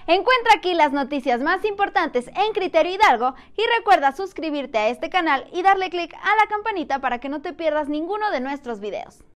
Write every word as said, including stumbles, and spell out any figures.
Encuentra aquí las noticias más importantes en Criterio Hidalgo y recuerda suscribirte a este canal y darle clic a la campanita para que no te pierdas ninguno de nuestros videos.